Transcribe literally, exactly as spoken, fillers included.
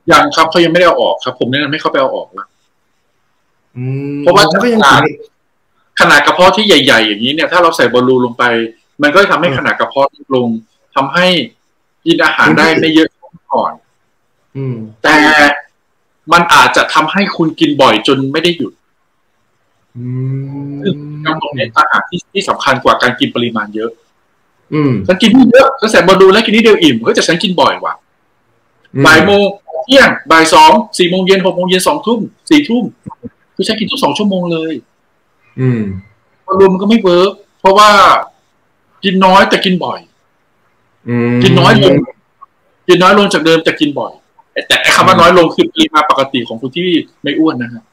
ยังครับเขายังไม่ได้เอาออกครับผมแนะนำให้เขาไปเอาออกแล้วเพราะว่าขนาดขนาดกระเพาะที่ใหญ่ๆอย่างนี้เนี่ยถ้าเราใส่บอลลูนลงไปมันก็จะทำให้ขนาดกระเพาะลดลงทำให้กินอาหารได้ไม่เยอะก่อนแต่มันอาจจะทำให้คุณกินบ่อยจนไม่ได้หยุดซึ่งกำหนดในอาหารที่ที่สำคัญกว่าการกินปริมาณเยอะฉันกินเยอะฉันใส่บอลลูนแล้วกินนิดเดียวอิ่มก็จะฉันกินบ่อยกว่าบ่ายโมงเที่ยงบ่ายสองสี่โมงเย็นหกโมงเย็นสองทุ่มสี่ทุ่มคือฉันกินทุกสองชั่วโมงเลยบอลลูนมันก็ไม่เวิร์กเพราะว่ากินน้อยแต่กินบ่อยกินน้อยลงกินน้อยลงจากเดิมแต่กินบ่อยแต่คำว่าน้อยลงคือปริมาณปกติของคนที่ไม่อ้วนนะฮะ